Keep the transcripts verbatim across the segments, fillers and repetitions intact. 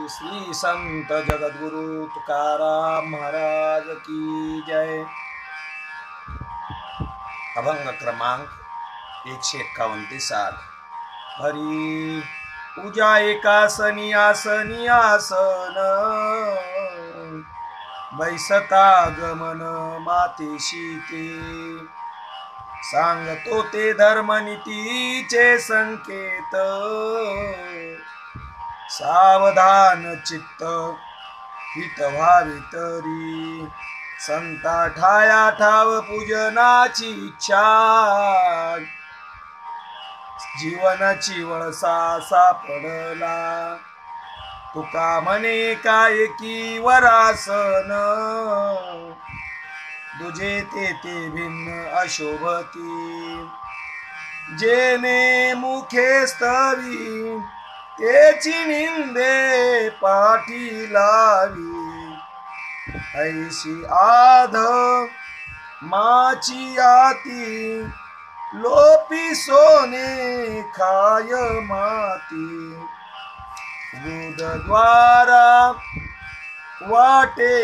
श्री संत जगद्गुरु तुकाराम महाराज की जय। अभंग क्रमांक एकशे एक्कावन्न ते सात। हरी पूजा एकासनी आसनी आसन, बैसता गमन मातेशी ते, सांगतो ते धर्मनीतीचे संकेत, सावधान चित्त हित व्हावी तरी, संता ठाया ठाव पूजनाची इच्छा, जीवनाची वळसा सापडला, तुका म्हणे कायकी वरासन, दुजे ते ते भिन्न अशोभती, जेने मुखे स्तवी तेची निंदे पाठी लावी, ऐशी आध माची आती, लोपी सोने खाय माती, बुधद्वारा वाटे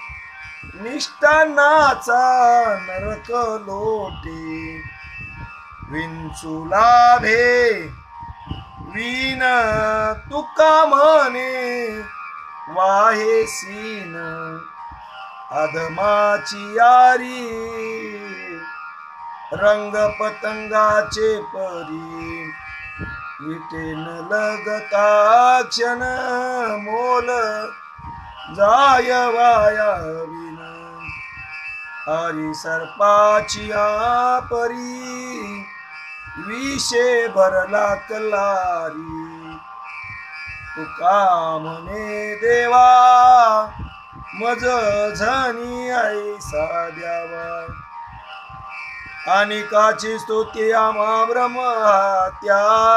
निष्ठानाचा नरक लोटे, विंचू लाभे वीन तुका म्हणे वाहे सीन, अधमाची यारी रंग पतंगाचे परी, विटेन लगता क्षण मोल जाय वाया विन, हरी सर्पाची परी विषे भरला कलारी, तुका म्हणे देवा मज झनी ऐसा द्यावा, अनिकाची स्तुती आम्हा ब्रह्मत्या,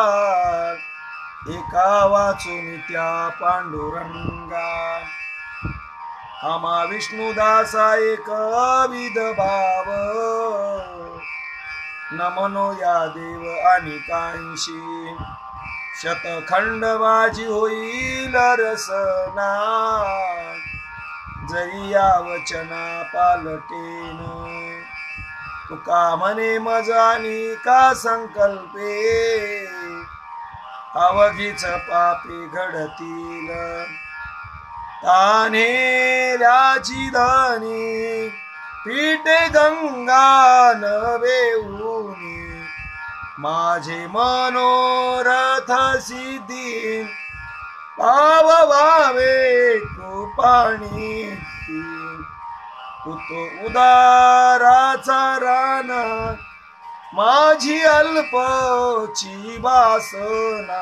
एका वाचून त्या पांडुरंगा, आम्हा विष्णुदासा एक विध भाव, नमनो या देव अनिकांशी, शतखंड माझी होईल रसना, जरी या वचना पालटेन, तुका म्हणे मजानी का संकल्पे, अवघीच पापे घडतील, तान्हेल्याची धनी पीठे गंगा नवेऊनी, माझे मनोरथ सिद्धी पाववावे कृपाणी, तू तो उदाराचा राना माझी अल्पची वासना,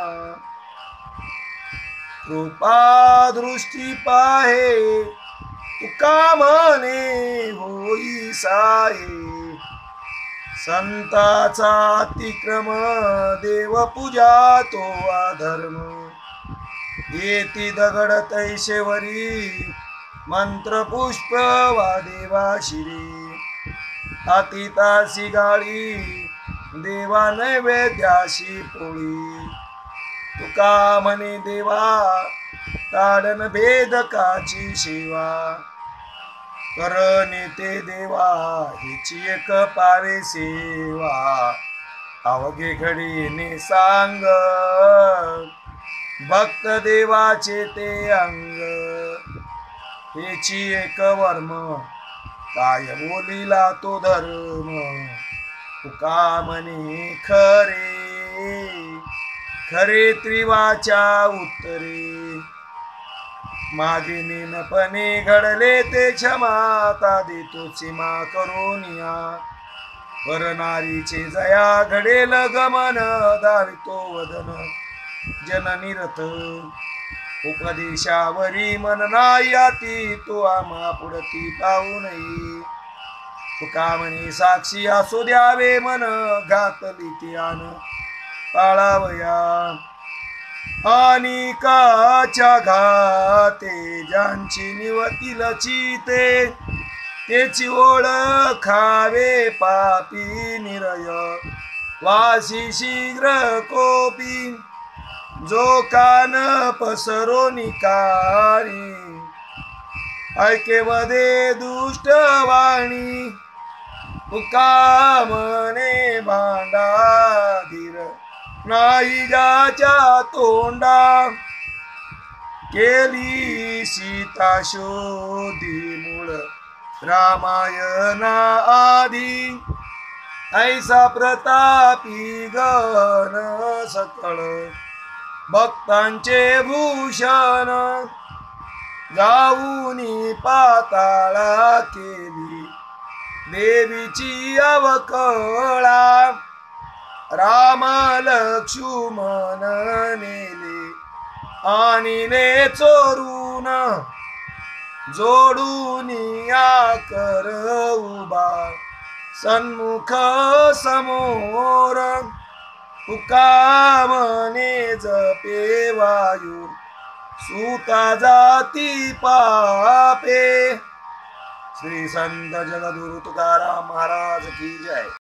कृपा दृष्टी पाहे तुका म्हणे होई साये, संताचा अतिक्रम देव पूजा तो अधर्म, येती दगड तैशेवरी मंत्र पुष्प वा देवा शिरी, अतितासी गाळी देवा नैवेद्याशी पोळी, तुका म्हणे देवा ताडन भेदकाची सेवा, करणे ते देवा हिची एक पावे सेवा, अवघे घडीने सांग भक्त देवाचे ते अंग, हेची एक वर्म काय बोलिला तो धर्म, तुका म्हणे खरे खरे त्रिवाच्या उत्तरे, मागे नेनपणे घडले ते क्षमाता देतो सीमा करोनिया, परनारीचे जया घडेल गमन दावितो वदन जननिरथ, उपदेशावरी मन नाही तो आम्हा पुढती पाहू नये, तुका म्हणे साक्षी असू द्यावे मन घातली त्यान पाळावया, अनिकाच्या घाते ज्यांची निवतील चिते, तेची ओळखावे पापी निरय, वासी शीघ्र कोपी, जो कान पसरो निकाणी ऐके वदे दुष्ट वाणी तुका म्हणे भांडा धीर नाही ज्याच्या तोंडा केली सीता शोधी मूळ रामायणा आधी ऐसा प्रतापी गण सकळ भक्तांचे भूषण जाऊनी पाताळा केली देवीची अवकळा राम लक्ष्मण नेले आणिले चोरून जोडून या कर उभा सन्मुख समोर तुका म्हणे जपे वायू सुता जाती पापे। श्री संत जगद्गुरु तुकाराम महाराज की जय।